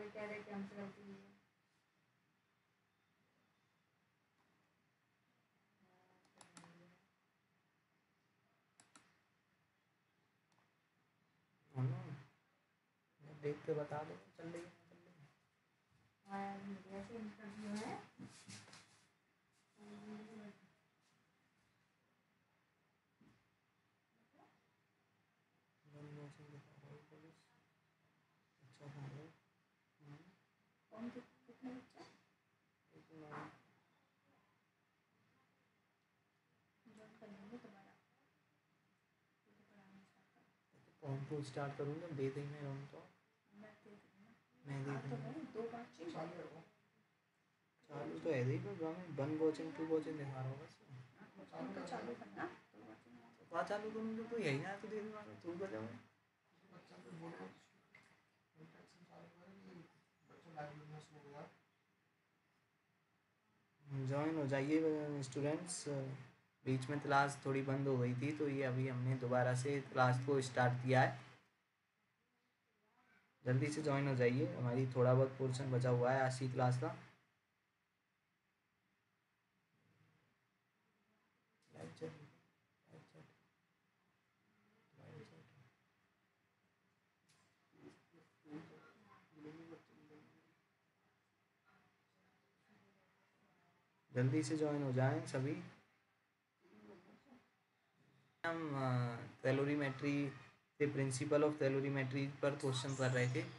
कह रहे कि हमसे गलती हुई है। देख के बता दो चल रही है चल रही है। हाँ मीडिया से इंटरव्यू है। कौन कितने बच्चे ज्वाइन कर लेंगे दोबारा? फॉर्म को स्टार्ट करूँगा दे देंगे हम तो मैं दे दूँगा। मैं दे तो दूँगा। भाई 2 बार चेंज चालू तो है ही पर वन वॉचिंग 2 वॉचिंग दिखा रहा होगा चालू तो चालू करना 2 बार तो चालू करूँगा तो यही ना तो दे दूँगा तू कर जाओ। ज्वाइन हो जाइए स्टूडेंट्स। बीच में क्लास थोड़ी बंद हो गई थी तो ये अभी हमने दोबारा से क्लास को स्टार्ट किया है। जल्दी से ज्वाइन हो जाइए, हमारी थोड़ा बहुत पोर्शन बचा हुआ है आज की क्लास का। जल्दी से ज्वाइन हो जाएं सभी। हम कैलोरीमेट्री के प्रिंसिपल ऑफ कैलोरीमेट्री पर क्वेश्चन कर रहे थे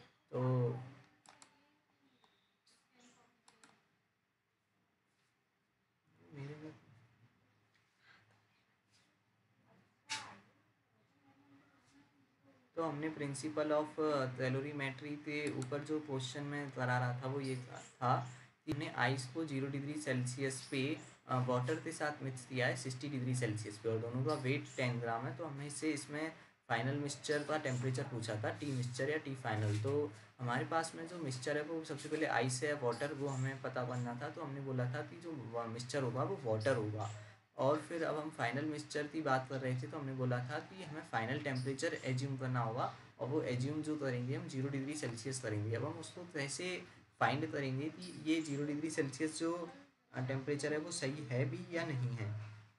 तो हमने प्रिंसिपल ऑफ कैलोरीमेट्री के ऊपर जो क्वेश्चन में करा रहा था वो ये था कि हमने आइस को 0 डिग्री सेल्सियस पे वाटर के साथ मिक्स किया है 60 डिग्री सेल्सियस पे और दोनों का वेट 10 ग्राम है। तो हमने इसमें फाइनल मिक्सचर का टेम्परेचर पूछा था, टी मिक्सचर या टी फाइनल। तो हमारे पास में जो मिक्सचर है वो सबसे पहले आइस है वाटर वो हमें पता करना था। तो हमने बोला था कि जो मिक्सचर होगा वो वाटर होगा। और फिर अब हम फाइनल मिक्सचर की बात कर रहे थे तो हमने बोला था कि हमें फाइनल टेम्परेचर एज्यूम करना होगा और वो एज्यूम जो करेंगे हम 0 डिग्री सेल्सियस करेंगे। अब हम उसको कैसे फाइंड करेंगे कि ये 0 डिग्री सेल्सियस जो टेम्परेचर है वो सही है भी या नहीं है।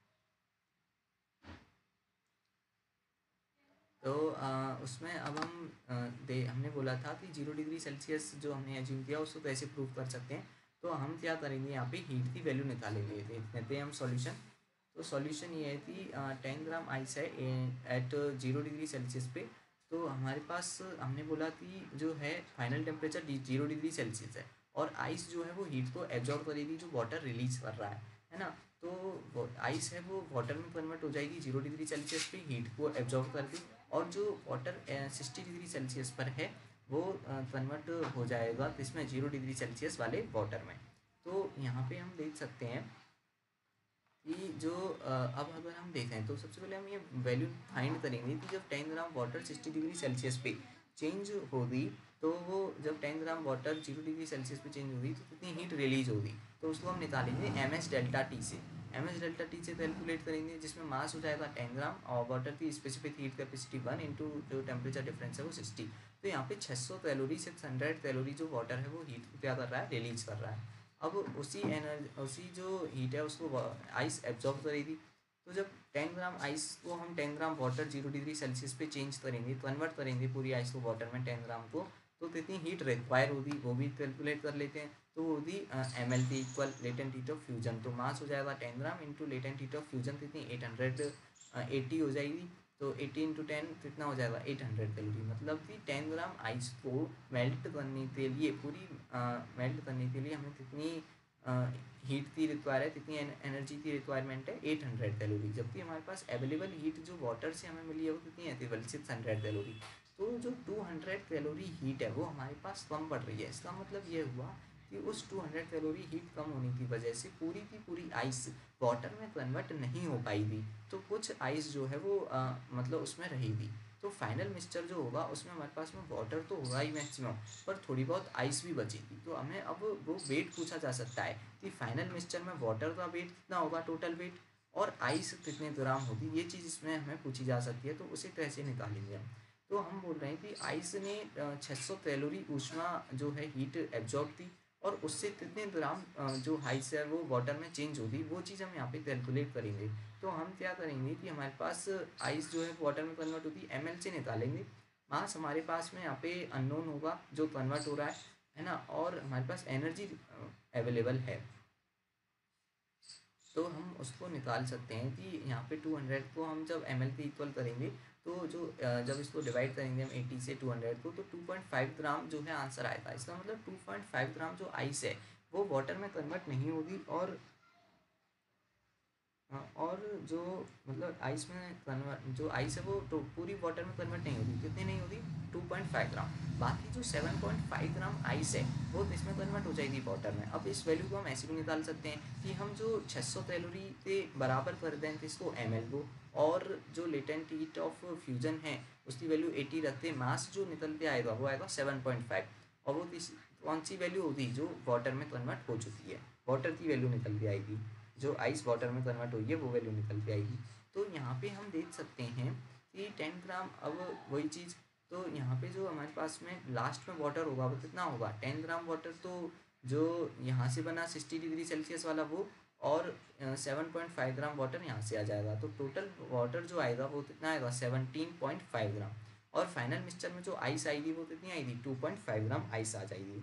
तो उसमें अब हम हमने बोला था कि 0 डिग्री सेल्सियस जो हमने एज्यूम किया उसको कैसे प्रूव कर सकते हैं। तो हम क्या करेंगे यहाँ पे हीट की वैल्यू निकालेंगे। देते हैं हम सॉल्यूशन। तो सॉल्यूशन ये है कि 10 ग्राम आइस है एट 0 डिग्री सेल्सियस पे। तो हमारे पास हमने बोला कि जो है फाइनल टेम्परेचर 0 डिग्री सेल्सियस है और आइस जो है वो हीट को एब्जॉर्ब करेगी जो वाटर रिलीज कर रहा है ना। तो आइस है वो वाटर में कन्वर्ट हो जाएगी 0 डिग्री सेल्सियस पे हीट को एब्जॉर्ब करके और जो वाटर 60 डिग्री सेल्सियस पर है वो कन्वर्ट हो जाएगा इसमें 0 डिग्री सेल्सियस वाले वाटर में। तो यहाँ पे हम देख सकते हैं कि जो अब अगर हम देखें तो सबसे पहले हम ये वैल्यू फाइंड करेंगे कि जब 10 ग्राम वाटर 60 डिग्री सेल्सियस पे चेंज होगी तो वो जब 10 ग्राम वाटर 0 डिग्री सेल्सियस पे चेंज होगी तो कितनी हीट रिलीज होगी। तो उसको हम निकालेंगे एम डेल्टा टी से। एम डेल्टा टी से कैलकुलेट करेंगे जिसमें मास हो जाएगा 10 ग्राम और वाटर की स्पेसिफिक हीट कैपेसिटी 1 इंटू जो टेम्परेचर डिफरेंस है वो 60। तो यहाँ पे 600 कैलोरी 600 कैलोरी जो वाटर है वो हीट क्या कर रहा है रिलीज कर रहा है। अब उसी जो हीट है उसको आइस एब्जॉर्ब करेगी। तो जब 10 ग्राम आइस को हम 10 ग्राम वाटर 0 डिग्री सेल्सियस पे चेंज करेंगे कन्वर्ट करेंगे पूरी आइस को वाटर में 10 ग्राम को तो कितनी हीट रिक्वायर होगी वो भी कैलकुलेट कर लेते हैं। तो वो होगी MLT equal latent heat of fusion. तो मास हो जाएगा 10 gram into latent heat of fusion कितनी 880 हो जाएगी। तो 80 इंटू 10 कितना हो जाएगा 800 कैलोरी। मतलब कि 10 ग्राम आइस को मेल्ट करने के लिए पूरी मेल्ट करने के लिए हमें कितनी हीट की रिक्वायर है कितनी एनर्जी की रिक्वायरमेंट है 800 कैलोरी। जबकि हमारे पास अवेलेबल हीट जो वाटर से हमें मिली है वो कितनी है केवल 600 कैलोरी। तो जो 200 कैलोरी हीट है वो हमारे पास कम पड़ रही है। इसका मतलब ये हुआ कि उस 200 कैलोरी हीट कम होने की वजह से पूरी की पूरी आइस वाटर में कन्वर्ट नहीं हो पाएगी। तो कुछ आइस जो है वो मतलब उसमें रहेगी। तो फाइनल मिक्सचर जो होगा उसमें हमारे पास में वाटर तो होगा ही मैक्सिमम पर थोड़ी बहुत आइस भी बचेगी। तो हमें अब वो वेट पूछा जा सकता है कि फाइनल मिक्सचर में वाटर का वेट कितना होगा टोटल वेट और आइस कितने ग्राम होगी। ये चीज़ इसमें हमें पूछी जा सकती है। तो उसे कैसे निकालेंगे हम। तो हम बोल रहे हैं कि आइस ने 600 कैलोरी ऊष्मा जो है हीट एब्जॉर्ब की, और उससे कितने ग्राम जो आइस है वो वाटर में चेंज होगी, वो चीज़ हम यहाँ पे कैलकुलेट करेंगे। तो हम क्या करेंगे कि हमारे पास आइस जो है वाटर में कन्वर्ट होती है ml से निकालेंगे। मास हमारे पास में यहाँ पे अननोन होगा जो कन्वर्ट हो रहा है ना, और हमारे पास एनर्जी अवेलेबल है, तो हम उसको निकाल सकते हैं कि यहाँ पे 200 को हम जब ml के इक्वल करेंगे, तो जो जब इसको डिवाइड करेंगे हम 80 से 200 को, तो 2.5 ग्राम जो है आंसर आएगा। इसका मतलब 2.5 ग्राम जो आइस है वो वाटर में कन्वर्ट नहीं होगी, और जो मतलब आइस में कन्वर्ट जो आइस है वो तो पूरी वाटर में कन्वर्ट नहीं होती। कितनी नहीं होती? 2.5 ग्राम। बाकी जो 7.5 ग्राम आइस है वो इसमें कन्वर्ट हो जाएगी वाटर में। अब इस वैल्यू को हम ऐसे भी निकाल सकते हैं कि हम जो 600 कैलोरी के बराबर कर दें इसको ml को, और जो लेटेंट हीट ऑफ फ्यूजन है उसकी वैल्यू 80 रखते, मास जो निकल के आएगा वो आएगा 7.5, और वो कौन सी वैल्यू होगी? जो वाटर में कन्वर्ट हो चुकी है, वाटर की वैल्यू निकल के आएगी, जो आइस वाटर में कन्वर्ट हुई है वो वैल्यू निकल के आएगी। तो यहाँ पे हम देख सकते हैं कि 10 ग्राम, अब वही चीज़, तो यहाँ पे जो हमारे पास में लास्ट में वाटर होगा वो कितना होगा? 10 ग्राम वाटर, तो जो यहाँ से बना 60 डिग्री सेल्सियस वाला वो, और 7.5 ग्राम वाटर यहाँ से आ जाएगा, तो टोटल वाटर जो आएगा वो कितना आएगा? 17.5 ग्राम। और फाइनल मिक्सचर में जो आइस आएगी वो कितनी आएगी? 2.5 ग्राम आइस आ जाएगी।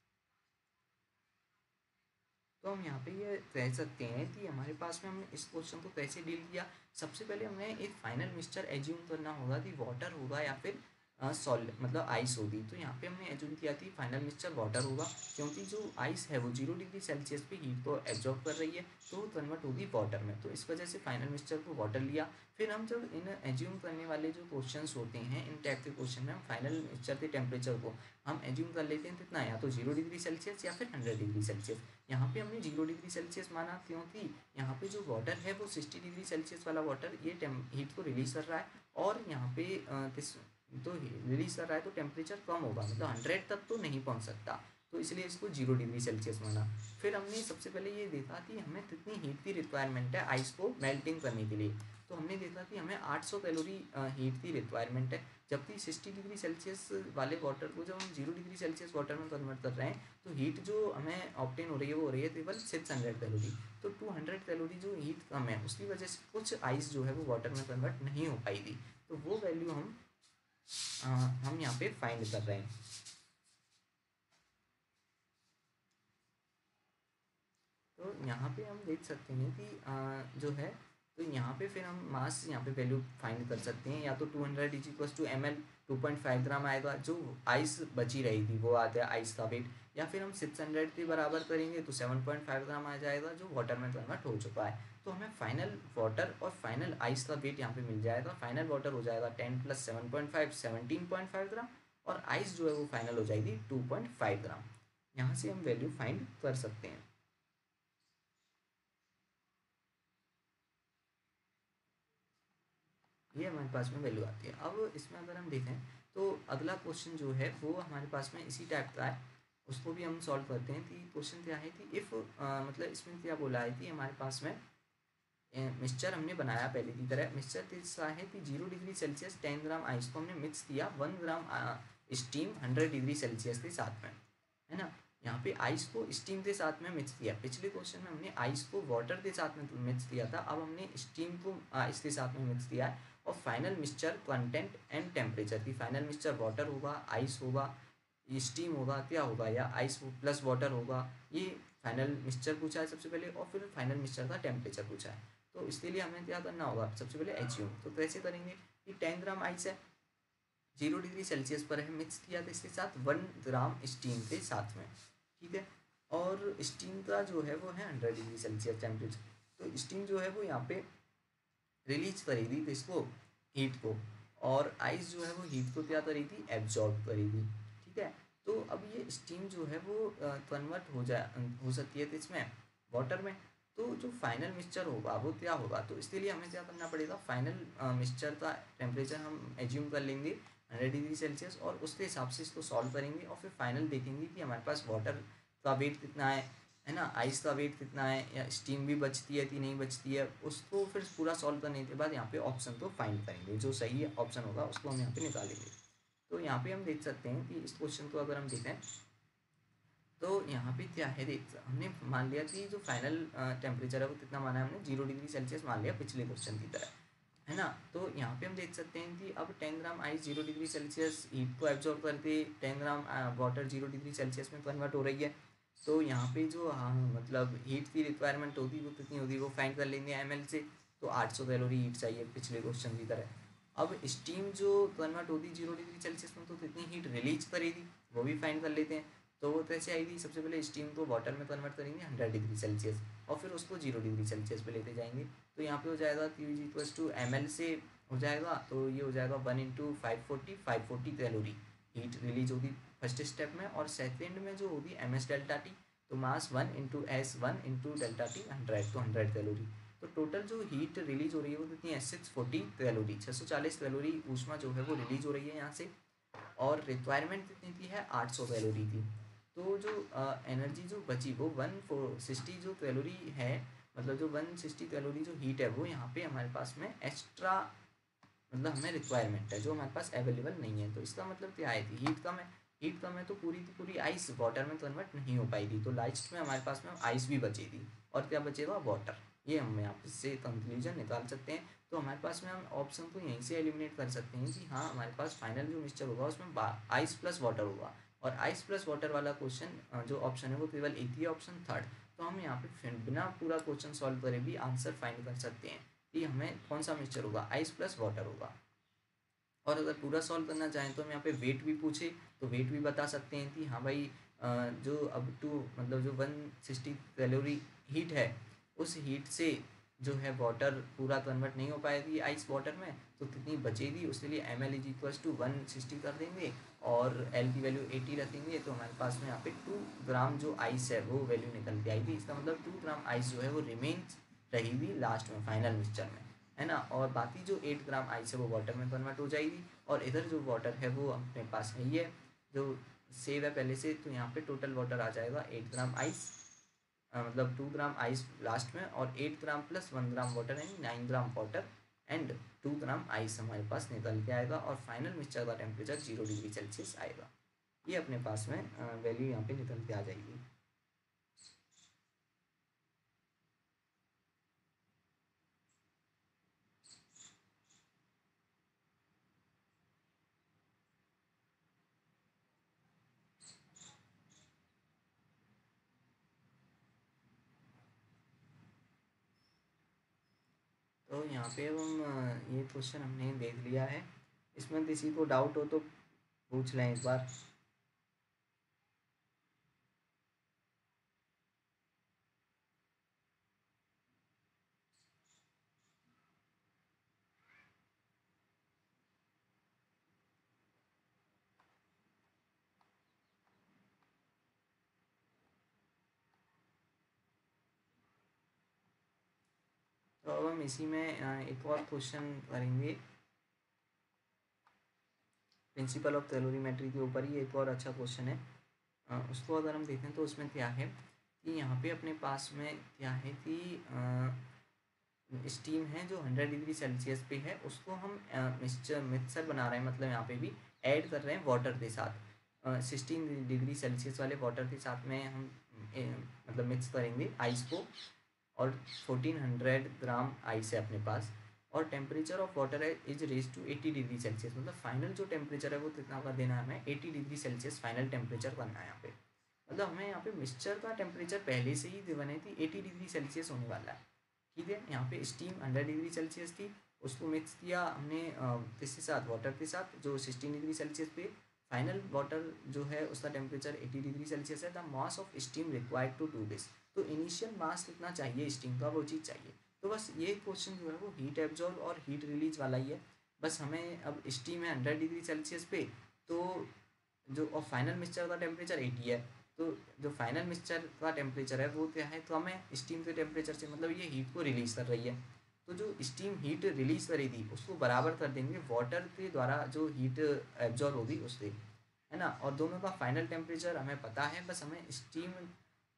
तो हम यहाँ पे ये कह सकते हैं कि हमारे पास में हमने इस क्वेश्चन को कैसे डील किया। सबसे पहले हमें एक फाइनल मिक्सचर एज्यूम करना होगा कि वाटर होगा या फिर सॉलिड मतलब आइस होगी। तो यहाँ पे हमने एज्यूम किया कि फाइनल मिक्सचर वाटर होगा, क्योंकि जो आइस है वो 0 डिग्री सेल्सियस पे हीट को एब्जॉर्ब कर रही है, तो वो कन्वर्ट होगी वाटर में, तो इस वजह से फाइनल मिक्सचर को वाटर लिया। फिर हम जब इन एज्यूम करने वाले जो क्वेश्चंस होते हैं, इन टाइप के क्वेश्चन में हम फाइनल मिक्सचर के टेम्परेचर को हम एज्यूम कर लेते हैं कितना, या तो 0 डिग्री सेल्सियस या फिर 100 डिग्री सेल्सियस। यहाँ पे हमने 0 डिग्री सेल्सियस माना, क्योंकि यहाँ पे जो वाटर है वो 60 डिग्री सेल्सियस वाला वाटर ये हीट को रिलीज कर रहा है, और यहाँ पे तो रिलीज कर रहा है, तो टेम्परेचर कम होगा, मतलब 100 तक तो नहीं पहुँच सकता, तो इसलिए इसको 0 डिग्री सेल्सियस माना। फिर हमने सबसे पहले ये देखा कि हमें कितनी हीट की रिक्वायरमेंट है आइस को मेल्टिंग करने के लिए। तो हमने देखा कि हमें 800 कैलोरी हीट की रिक्वायरमेंट है, जबकि 60 डिग्री सेल्सियस वाले वाटर को जब हम 0 डिग्री सेल्सियस वाटर में कन्वर्ट कर रहे हैं, तो हीट जो हमें ऑब्टेन हो रही है वो हो रही है केवल 600 कैलोरी। तो 200 कैलोरी जो हीट कम है उसकी वजह से कुछ आइस जो है वो वाटर में कन्वर्ट नहीं हो पाई थी, तो वो वैल्यू हम यहाँ पे फाइंड कर रहे हैं। तो यहाँ पे हम देख सकते हैं कि जो है, तो यहाँ पे फिर हम मास यहाँ पे वैल्यू फाइंड कर सकते हैं, या तो 200 is equal to ml 2.5 gram आएगा, जो आइस बची रहेगी वो आता है आइस का वेट, या फिर हम 600 के बराबर करेंगे तो 7.5 ग्राम आ जाएगा जो वाटर में कन्वर्ट हो चुका है। तो हमें फाइनल वाटर और फाइनल आइस का वेट यहाँ पे मिल जाएगा। फाइनल वाटर हो जाएगा 10 + 7.5 17.5 ग्राम, और आइस जो है वो फाइनल हो जाएगी 2.5 ग्राम। यहाँ से हम वैल्यू फाइंड कर सकते हैं। ये हमारे पास में वैल्यू आती है। अब इसमें अगर हम देखें तो अगला क्वेश्चन जो है वो हमारे पास में इसी टाइप का है, उसको भी हम सॉल्व करते हैं। कि क्वेश्चन क्या है कि इफ़ मतलब इसमें क्या बोला है कि हमारे पास में मिक्सचर हमने बनाया पहले की तरह। मिक्सचर कैसा है कि 0 डिग्री सेल्सियस 10 ग्राम आइस को हमने मिक्स किया 1 ग्राम स्टीम 100 डिग्री सेल्सियस के साथ में, है ना। यहाँ पे आइस को स्टीम के साथ में मिक्स किया। पिछले क्वेश्चन में हमने आइस को वाटर के साथ में मिक्स किया था, अब हमने स्टीम को आइस के साथ में मिक्स किया है। और final mixture content and temperature की, फाइनल मिक्सचर वाटर होगा, आइस होगा, स्टीम होगा, क्या होगा, या आइस प्लस वाटर होगा, ये फाइनल मिक्सचर पूछा है सबसे पहले, और फिर फाइनल मिक्सचर का टेम्परेचर पूछा है। तो इसके लिए हमें क्या करना होगा, सबसे पहले एज्यूम। तो कैसे करेंगे कि 10 ग्राम आइस है, 0 डिग्री सेल्सियस पर है, मिक्स किया था इसके साथ 1 ग्राम स्टीम के साथ में, ठीक है। और स्टीम का जो है वो है 100 डिग्री सेल्सियस टेम्परेचर। तो स्टीम जो है वो यहाँ पे रिलीज करेगी तो इसको हीट को, और आइस जो है वो हीट को क्या करेगी, एब्जॉर्ब करेगी, ठीक है। तो अब ये स्टीम जो है वो कन्वर्ट हो सकती है तो इसमें वाटर में। तो जो फाइनल मिक्सचर होगा वो क्या होगा, तो इसके लिए हमें क्या करना पड़ेगा, फाइनल मिक्सचर का टेम्परेचर हम एज्यूम कर लेंगे 100 डिग्री सेल्सियस, और उसके हिसाब से इसको सॉल्व करेंगे, और फिर फाइनल देखेंगे कि हमारे पास वाटर का वेट कितना है है ना, आइस का वेट कितना है या स्टीम भी बचती है कि नहीं बचती है, उसको फिर पूरा सॉल्व करने के बाद यहाँ पे ऑप्शन को फाइंड करेंगे, जो सही ऑप्शन होगा उसको हम यहाँ पे निकालेंगे। तो यहाँ पे हम देख सकते हैं कि इस क्वेश्चन को अगर हम देखें तो यहाँ पे क्या है, देख हमने मान लिया कि जो फाइनल टेम्परेचर है वो कितना माना है हमने, 0 डिग्री सेल्सियस मान लिया पिछले क्वेश्चन की तरह, है ना। तो यहाँ पे हम देख सकते हैं कि अब 10 gram ice 0 degree Celsius heat को एब्जॉर्ब करके 10 ग्राम वाटर 0 डिग्री सेल्सियस में कन्वर्ट हो रही है। तो यहाँ पे जो मतलब हीट की रिक्वायरमेंट होगी वो कितनी होगी वो फाइंड कर लेंगे ml से। तो 800 कैलोरी हीट चाहिए पिछले क्वेश्चन की तरह। अब स्टीम जो कन्वर्ट होती 0 डिग्री सेल्सियस में तो कितनी हीट रिलीज करेगी वो भी फाइंड कर लेते हैं। तो वो कैसे आएगी, सबसे पहले स्टीम को वाटर में कन्वर्ट करेंगे 100 डिग्री सेल्सियस और फिर उसको 0 डिग्री सेल्सियस पे लेते जाएंगे। तो यहाँ पे हो जाएगा Q इज टू ml से हो जाएगा, तो ये हो जाएगा 1 इंटू 540 कैलोरी हीट रिलीज होगी फर्स्ट स्टेप में। और सेकेंड में जो होगी MS डेल्टा टी, तो mass 1 into S 1 into delta T 100, तो 100 कैलोरी। तो टोटल जो हीट रिलीज हो रही है वो कितनी है 640 कैलोरी, 640 कैलोरी ऊष्मा जो है वो रिलीज हो रही है यहाँ से। और रिक्वायरमेंट कितनी थी है 800 कैलोरी थी। तो जो एनर्जी जो बची वो 160 जो कैलोरी है, मतलब जो 160 कैलोरी जो हीट है वो यहाँ पे हमारे पास में एक्स्ट्रा, मतलब हमें रिक्वायरमेंट है जो हमारे पास अवेलेबल नहीं है। तो इसका मतलब क्या है कि हीट कम है तो पूरी आइस वाटर में कन्वर्ट नहीं हो पाएगी। तो लास्ट में हमारे पास में आइस भी बचेगी और क्या बचेगा वाटर। ये हम यहाँ से कंक्लूजन निकाल सकते हैं। तो हमारे पास में हम ऑप्शन को यहीं से एलिमिनेट कर सकते हैं कि हाँ हमारे पास फाइनल जो मिक्सचर होगा उसमें आइस प्लस वाटर होगा। और आइस प्लस वाटर वाला क्वेश्चन जो ऑप्शन है वो केवल एक ही ऑप्शन थर्ड। तो हम यहाँ पे बिना पूरा क्वेश्चन सॉल्व करे भी आंसर फाइंड कर सकते हैं कि हमें कौन सा मिक्सचर होगा, आइस प्लस वाटर होगा। और अगर पूरा सॉल्व करना चाहें तो हम यहाँ पे वेट भी पूछे तो वेट भी बता सकते हैं कि हाँ भाई जो अब टू मतलब जो 160 कैलोरी हीट है उस हीट से जो है वाटर पूरा कन्वर्ट नहीं हो पाएगी आइस वाटर में, तो कितनी बचेगी उसके लिए ml इज इक्वल्स टू 160 कर देंगे और l की वैल्यू 80 रखेंगे। तो हमारे पास में यहाँ पे 2 ग्राम जो आइस है वो वैल्यू निकल के आएगी। इसका मतलब 2 ग्राम आइस जो है वो रिमेन्स रहेगी लास्ट में फाइनल मिक्सचर में, है ना। और बाकी जो 8 ग्राम आइस है वो वाटर में कन्वर्ट हो जाएगी। और इधर जो वाटर है वो अपने पास है ये जो सेव है पहले से, तो यहाँ पे टोटल वाटर आ जाएगा 8 ग्राम आइस, मतलब 2 ग्राम आइस लास्ट में और 8 ग्राम प्लस 1 ग्राम वाटर यानी 9 gram water and 2 gram ice हमारे पास निकल के आएगा। और फाइनल मिक्सचर का टेम्परेचर 0 डिग्री सेल्सियस आएगा। ये अपने पास में वैल्यू यहाँ पे निकल के आ जाएगी। तो यहाँ पे अब हम ये क्वेश्चन हमने देख लिया है। इसमें किसी को डाउट हो तो पूछ लें एक बार। तो अब हम इसी में एक और क्वेश्चन करेंगे प्रिंसिपल ऑफ कैलोरीमेट्री के ऊपर ही। एक और अच्छा क्वेश्चन है, उसको अगर हम देखें तो उसमें क्या है कि यहाँ पे अपने पास में क्या है कि स्टीम है जो 100 डिग्री सेल्सियस पे है उसको हम मिक्सर बना रहे हैं, मतलब यहाँ पे भी ऐड कर रहे हैं वाटर के साथ। 16 डिग्री सेल्सियस वाले वाटर के साथ में हम मतलब मिक्स करेंगे आइस को। और 1400 ग्राम आइस है अपने पास और टेम्परेचर ऑफ वाटर है is raise to 80 degree Celsius, मतलब फाइनल जो टेम्परेचर है वो कितना कर देना है हमें 80 डिग्री सेल्सियस फाइनल टेम्परेचर करना है यहाँ पे। मतलब हमें यहाँ पे मिक्सचर का टेम्परेचर पहले से ही गिवन है कि 80 डिग्री सेल्सियस होने वाला है, ठीक है। यहाँ पे स्टीम 100 डिग्री सेल्सियस थी, उसको मिक्स किया हमने किसके साथ, वाटर के साथ जो 16 डिग्री सेल्सियस पे। फाइनल वाटर जो है उसका टेम्परेचर 80 डिग्री सेल्सियस है। The mass of steam required to do this, तो इनिशियल मास कितना चाहिए स्टीम का वो चीज़ चाहिए। तो बस ये क्वेश्चन जो है वो हीट एब्जॉर्ब और हीट रिलीज वाला ही है। बस हमें अब स्टीम है 100 डिग्री सेल्सियस पे, तो जो और फाइनल मिक्सचर का टेम्परेचर 80 है। तो जो फाइनल मिक्सचर का टेम्परेचर है वो क्या है, तो हमें स्टीम के टेम्परेचर से मतलब ये हीट को रिलीज़ कर रही है। तो जो स्टीम हीट रिलीज़ करेगी उसको बराबर कर देंगे वाटर के द्वारा जो हीट एब्जॉर्ब होगी उससे, है ना। और दोनों का फाइनल टेम्परेचर हमें पता है, बस हमें स्टीम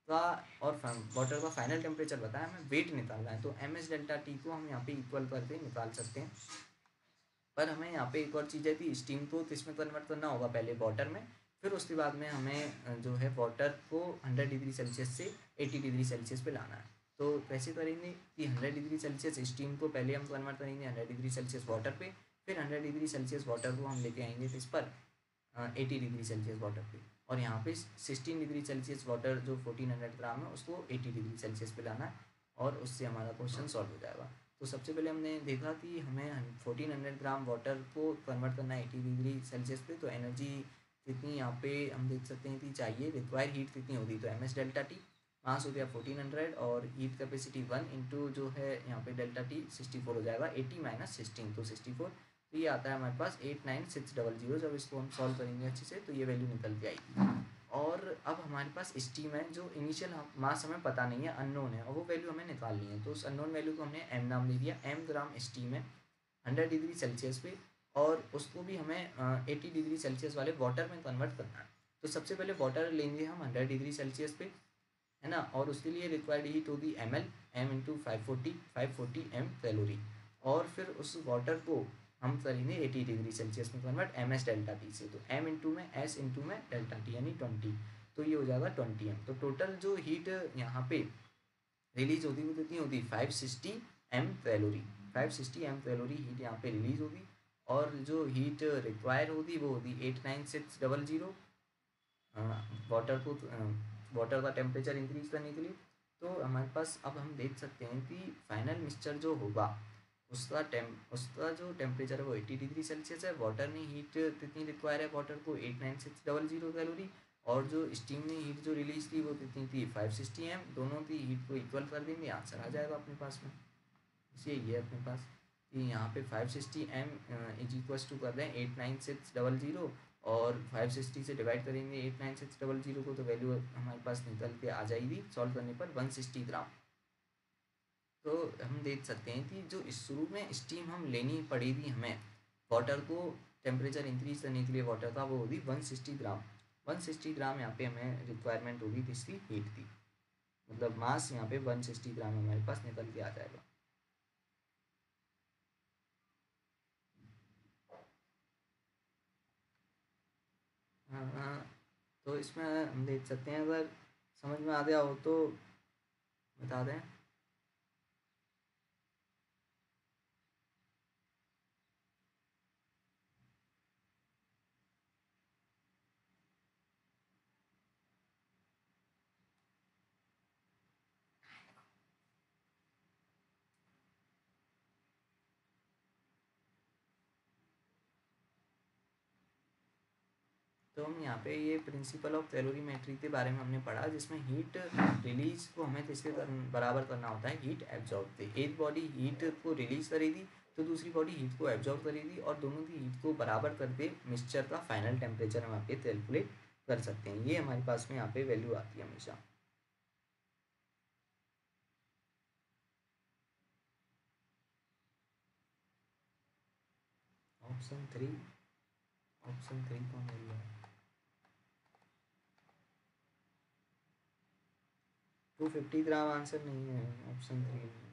का और वाटर का फाइनल टेम्परेचर बताया, हमें वेट निकालना है, तो एम एस डेल्टा टी को हम यहाँ पे इक्वल करके निकाल सकते हैं। पर हमें यहाँ पे एक और चीज़ है कि स्टीम को तो इसमें कन्वर्ट करना होगा पहले वाटर में, फिर उसके बाद में हमें जो है वाटर को 100 डिग्री सेल्सियस से 80 डिग्री सेल्सियस पे लाना है। तो कैसे करेंगे कि 100 डिग्री सेल्सियस स्टीम को पहले हम कन्वर्ट करेंगे 100 डिग्री सेल्सियस वाटर पे, फिर 100 डिग्री सेल्सियस वाटर को हम लेके आएंगे इस पर 80 डिग्री सेल्सियस वाटर पे, और यहाँ पे 16 डिग्री सेल्सियस वाटर जो 1400 ग्राम है उसको 80 डिग्री सेल्सियस पे लाना है, और उससे हमारा क्वेश्चन सॉल्व हो जाएगा। तो सबसे पहले हमने देखा कि हमें 1400 ग्राम वाटर को कन्वर्ट करना है 80 डिग्री सेल्सियस पे, तो एनर्जी कितनी यहाँ पे हम देख सकते हैं कि चाहिए, रिक्वायर हीट कितनी होगी, तो M S delta T mass हो गया 1400 और हीट कैपेसिटी 1 इंटू जो है यहाँ पे डेल्टा टी 64 हो जाएगा, 80 माइनस 16 तो 64, तो ये आता है हमारे पास 89600। जब इसको हम सॉल्व करेंगे अच्छे से तो ये वैल्यू निकल के आएगी। और अब हमारे पास स्टीम है जो इनिशियल मास हमें पता नहीं है, अननोन है, और वो वैल्यू हमें निकालनी है, तो उस अननोन वैल्यू को हमने एम नाम दे दिया। एम ग्राम स्टीम है 100 डिग्री सेल्सियस पे, और उसको भी हमें 80 डिग्री सेल्सियस वाले वाटर में कन्वर्ट करना है। तो सबसे पहले वाटर लेंगे हम 100 डिग्री सेल्सियस पे, है ना, और उसके लिए रिक्वायर्ड हीट होगी M L, M into 540 M calorie, और फिर उस वाटर को हम करेंगे 80 डिग्री सेल्सियस में convert M S delta T से, तो एम इंटू में एस इंटू में डेल्टा टी यानी 20, तो ये हो जाएगा 20 एम। तो टोटल जो हीट यहाँ पे रिलीज होती वो कितनी होती 560 M calorie, 560 M calorie heat यहाँ पे रिलीज होगी, और जो हीट रिक्वायर होती वो होती 89600 वाटर को वाटर का टेम्परेचर इंक्रीज करने के लिए। तो हमारे पास अब हम देख सकते हैं कि फाइनल मिक्सचर जो होगा उसका जो टेम्परेचर है वो 80 डिग्री सेल्सियस है, वाटर ने हीट कितनी रिक्वायर है वाटर को 89600 कैलोरी, और जो स्टीम ने हीट जो रिलीज की वो कितनी थी 560 एम, दोनों की हीट को इक्वल कर देंगे, आंसर आ जाएगा अपने पास में। इसलिए ये अपने पास कि यहाँ पे 560 एम इज इक्वल्स टू कर रहे हैं 89600, और 560 से डिवाइड करेंगे 89600 को, तो वैल्यू हमारे पास निकल के आ जाएगी सॉल्व करने पर 160 ग्राम। तो हम देख सकते हैं कि जो इस शुरू में स्टीम हम लेनी पड़ेगी हमें वाटर को टेम्परेचर इंक्रीज करने के लिए वाटर का, वो होगी 160 ग्राम। 160 ग्राम यहाँ पे हमें रिक्वायरमेंट होगी किसकी, हीट की, मतलब मास यहाँ पे 160 ग्राम हमारे पास निकल के आ जाएगा। हाँ, तो इसमें हम देख सकते हैं, अगर समझ में आ गया हो तो बता दें। तो हम यहाँ पे ये प्रिंसिपल ऑफ कैलोरीमेट्री के बारे में हमने पढ़ा, जिसमें हीट रिलीज को हमें किसके बराबर करना होता है, हीट एब्जॉर्ब के। एक बॉडी हीट को रिलीज करेगी तो दूसरी बॉडी हीट को एब्जॉर्ब करेगी, और दोनों की हीट को बराबर करके मिक्सचर का फाइनल टेम्परेचर हम यहाँ पे कैलकुलेट कर सकते हैं। ये हमारे पास में यहाँ पे वैल्यू आती है हमेशा। ऑप्शन 3, ऑप्शन 3 कौन मिल रहा है, 250 ग्राम आंसर नहीं है, ऑप्शन 3 में।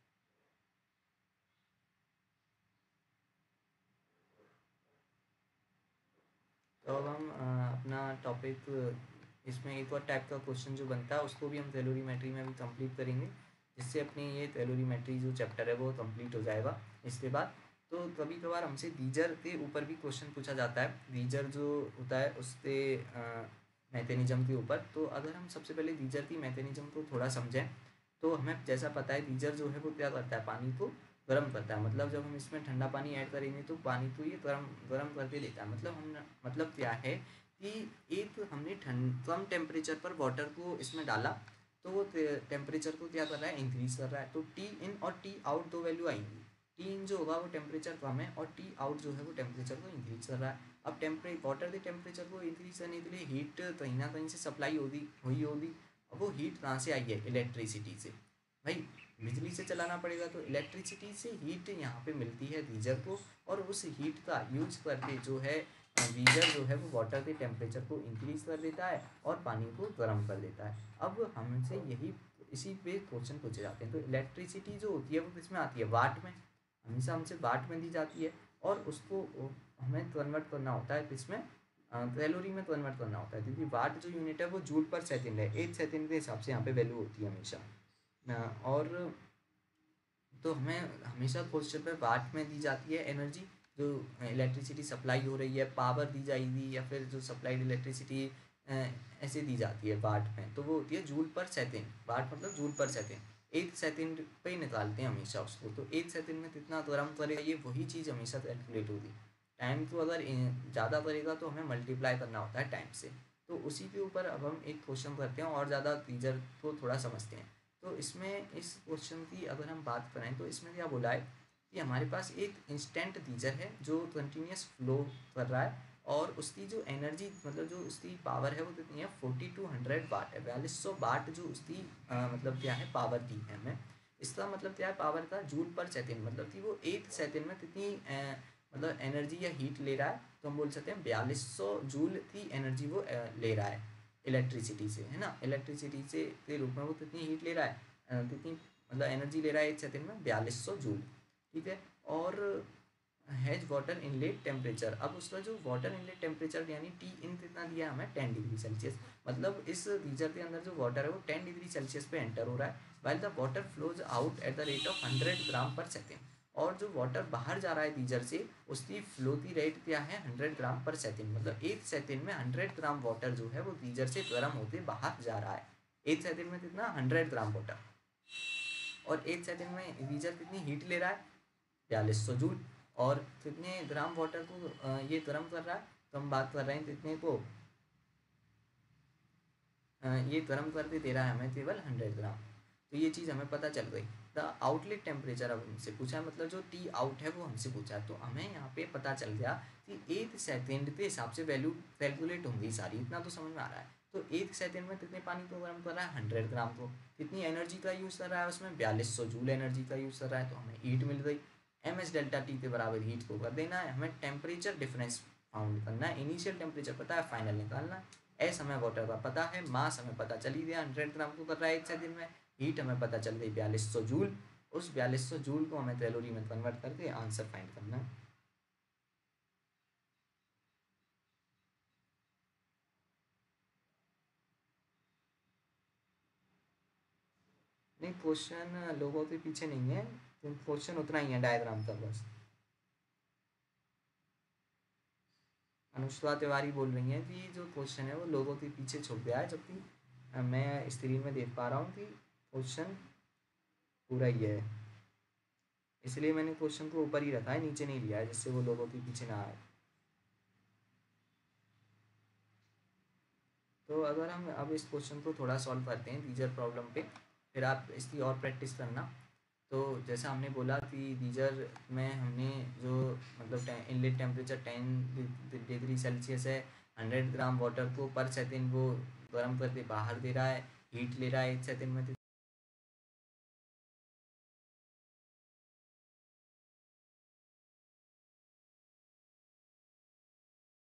तो अब हम अपना टॉपिक इसमें एक और टाइप का क्वेश्चन जो बनता है उसको भी हम कैलोरीमेट्री में भी कंप्लीट करेंगे, जिससे अपनी ये कैलोरीमेट्री जो चैप्टर है वो कंप्लीट हो जाएगा इसके बाद। तो कभी कभार हमसे गीजर के ऊपर भी क्वेश्चन पूछा जाता है, गीजर जो होता है उसके मैकेनिज्म के ऊपर। तो अगर हम सबसे पहले गीजर की मैकेनिज्म को थोड़ा समझें, तो हमें जैसा पता है गीजर जो है वो क्या करता है, पानी को गर्म करता है, मतलब जब हम इसमें ठंडा पानी ऐड करेंगे तो पानी को ये गर्म करके देता है। मतलब क्या है कि एक हमने कम टेम्परेचर पर वाटर को इसमें डाला, तो वो टेम्परेचर को क्या कर रहा है, इंक्रीज कर रहा है। तो टी इन और टी आउट दो वैल्यू आएंगी, टी इन जो होगा वो टेम्परेचर कम है, और टी आउट जो है वो टेम्परेचर को इंक्रीज कर रहा है। अब वाटर के टेम्परेचर को इंक्रीज करने के लिए हीट कहीं ना कहीं से सप्लाई हुई होगी। अब वो हीट कहाँ से आई है, इलेक्ट्रिसिटी से। भाई बिजली से चलाना पड़ेगा, तो इलेक्ट्रिसिटी से हीट यहाँ पे मिलती है गीजर को, और उस हीट का यूज करके जो है गीजर जो है वो वाटर के टेम्परेचर को इंक्रीज कर देता है और पानी को गर्म कर देता है। अब हमसे यही इसी पे क्वेश्चन पूछे जाते हैं। तो इलेक्ट्रिसिटी जो होती है वो किस में आती है, वाट में, हमेशा हमसे वाट में दी जाती है और उसको हमें कन्वर्ट करना होता है किसमें, कैलोरी में कन्वर्ट करना होता है, क्योंकि वाट जो यूनिट है वो जूल पर सेकंड है, 1 सेकंड के हिसाब से यहाँ पे वैल्यू होती है हमेशा। और तो हमें हमेशा क्वेश्चन पे वाट में दी जाती है एनर्जी, जो इलेक्ट्रिसिटी सप्लाई हो रही है, पावर दी जाएगी या फिर जो सप्लाइड इलेक्ट्रिसिटी ऐसे दी जाती है वाट में, तो वो होती है जूल पर सेकंड। वाट मतलब जूल पर सेकंड, 1 सेकंड पे ही निकालते हैं हमेशा उसको। तो 1 सेकंड में कितना गर्म करेगा, ये वही चीज़ हमेशा कैलकुलेट होगी। टाइम तो अगर ज़्यादा करेगा तो हमें मल्टीप्लाई करना होता है टाइम से। तो उसी के ऊपर अब हम एक क्वेश्चन करते हैं और ज़्यादा टीचर को थोड़ा समझते हैं। तो इसमें इस क्वेश्चन की अगर हम बात करें तो इसमें क्या बोला है कि हमारे पास एक इंस्टेंट गीजर है जो कंटिन्यूस फ्लो कर रहा है और उसकी जो एनर्जी मतलब जो उसकी पावर है वो कितनी है, 4200 वाट है। 4200 वाट जो उसकी मतलब क्या है पावर दी है हमें। इसका मतलब क्या है पावर का, जूल पर सेकंड, मतलब कि वो 1 सेकंड में कितनी मतलब एनर्जी या हीट ले रहा है। तो हम बोल सकते हैं 4200 जूल की एनर्जी वो ले रहा है इलेक्ट्रिसिटी से, है ना। इलेक्ट्रिसिटी से के रूप में वो कितनी हीट ले रहा है, कितनी मतलब एनर्जी ले रहा है 1 सेकंड में, 4200 जूल, ठीक है। और हैज वाटर इनलेट टेम्परेचर, अब उसका जो वाटर इनलेट टेम्परेचर यानी टी इन कितना दिया है हमें, 10 डिग्री सेल्सियस। मतलब इस गीजर के अंदर जो वाटर है वो 10 डिग्री सेल्सियस पे एंटर हो रहा है, while the water flows out at the rate of 100 gram per second. और जो वाटर बाहर जा रहा है गीजर से उसकी फ्लो की रेट क्या है, 100 ग्राम पर सेकेंड। मतलब 1 सेकंड में 100 ग्राम वाटर जो है वो गीजर से गर्म होते बाहर जा रहा है। 1 सेकंड में कितना, 100 ग्राम वाटर। और 1 सेकंड में गीजर कितनी हीट ले रहा है, 4200 जूल। और कितने ग्राम वाटर को ये गर्म कर रहा है, तो हम बात कर रहे हैं कितने को, ये गर्म करके दे रहा है हमें केवल 100 ग्राम। तो ये चीज़ हमें पता चल गई। द आउटलेट टेम्परेचर अब हमसे पूछा है, मतलब जो टी आउट है वो हमसे पूछा है। तो हमें यहाँ पे पता चल गया कि 1 सेकंड के हिसाब से वैल्यू कैलकुलेट होंगी सारी, इतना तो समझ में आ रहा है। तो 1 सेकंड में कितने पानी को गर्म कर रहा है, 100 ग्राम को। कितनी एनर्जी का यूज़ कर रहा है उसमें, 4200 जूल एनर्जी का यूज़ कर रहा है। तो हमें हीट मिल गई। एम एस डेल्टा टी के बराबर हीट को कर देना है। हमें टेम्परेचर डिफरेंस फाउंड करना है, इनिशियल टेम्परेचर पता है, फाइनल निकालना है। एस हमें वाटर का पता है, मास हमें पता चल ही गया 100 ग्राम को कर रहा है 1 सेकंड में। हीट हमें पता चल गई 4200 जूल। उस 4200 जूल को हमें कैलोरी में कन्वर्ट करके आंसर फाइंड करना है। नहीं, क्वेश्चन लोगों के पीछे नहीं है, क्वेश्चन उतना ही है डायग्राम का बस। अनुष्का तिवारी बोल रही हैं कि जो क्वेश्चन है वो लोगों के पीछे छुप गया है, जबकि मैं स्क्रीन में देख पा रहा हूँ कि क्वेश्चन पूरा ही है। इसलिए मैंने क्वेश्चन को ऊपर ही रखा है, नीचे नहीं लिया है, जिससे वो लोगों के पीछे ना आए। तो अगर हम अब इस क्वेश्चन को थोड़ा सॉल्व करते हैं गीजर प्रॉब्लम पे, फिर आप इसकी और प्रैक्टिस करना। तो जैसा हमने बोला कि गीजर में हमने जो मतलब इनलेट टेम्परेचर 10 डिग्री सेल्सियस है, 100 ग्राम वाटर को पर सेकंड वो गर्म करके बाहर दे रहा है, हीट ले रहा है 1 सेकंड में